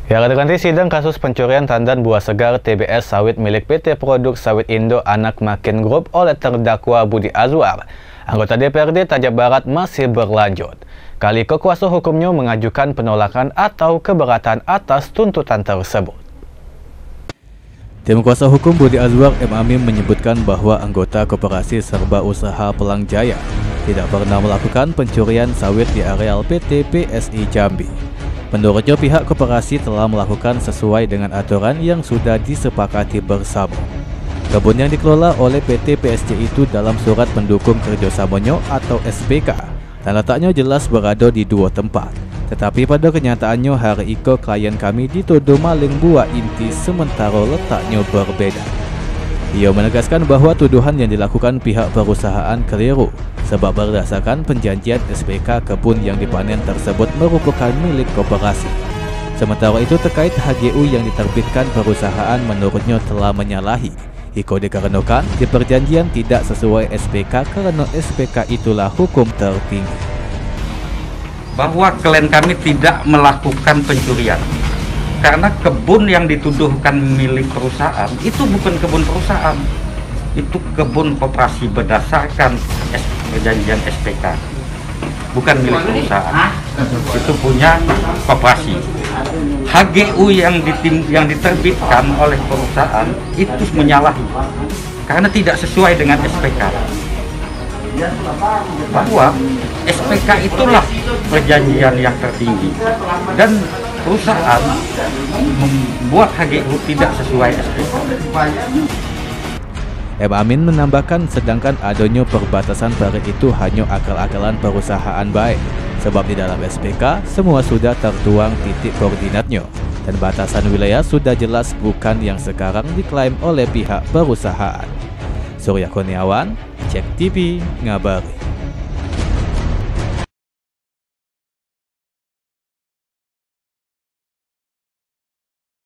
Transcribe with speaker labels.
Speaker 1: Ya, ganti sidang kasus pencurian tandan buah segar TBS sawit milik PT Produk Sawit Indo Anak Makin Group oleh terdakwa Budi Azwar, anggota DPRD Tajab Barat masih berlanjut. Kali kuasa hukumnya mengajukan penolakan atau keberatan atas tuntutan tersebut.
Speaker 2: Tim kuasa hukum Budi Azwar M. Amim menyebutkan bahwa anggota Koperasi Serba Usaha Pelang Jaya tidak pernah melakukan pencurian sawit di areal PT PSI Jambi. Menurutnya, pihak koperasi telah melakukan sesuai dengan aturan yang sudah disepakati bersama. Kebun yang dikelola oleh PT PSJ itu dalam surat pendukung kerjasamanya atau SPK dan letaknya jelas berada di dua tempat. Tetapi pada kenyataannya hari itu klien kami dituduh maling buah inti sementara letaknya berbeda. Ia menegaskan bahwa tuduhan yang dilakukan pihak perusahaan keliru sebab berdasarkan perjanjian SPK kebun yang dipanen tersebut merupakan milik koperasi. Sementara itu terkait HGU yang diterbitkan perusahaan menurutnya telah menyalahi. Iko dikarenakan di perjanjian tidak sesuai SPK karena SPK itulah hukum tertinggi.
Speaker 3: Bahwa klien kami tidak melakukan pencurian karena kebun yang dituduhkan milik perusahaan itu bukan kebun perusahaan, itu kebun koperasi berdasarkan perjanjian SPK, bukan milik perusahaan, itu punya koperasi. HGU yang diterbitkan oleh perusahaan itu menyalahi karena tidak sesuai dengan SPK. Bahwa SPK itulah perjanjian yang tertinggi dan perusahaan membuat HGU tidak sesuai SPK.
Speaker 2: M. Amin menambahkan sedangkan adanya perbatasan parit itu hanya akal-akalan perusahaan baik sebab di dalam SPK semua sudah tertuang titik koordinatnya dan batasan wilayah sudah jelas bukan yang sekarang diklaim oleh pihak perusahaan. Surya Kurniawan, Cek TV, ngabari.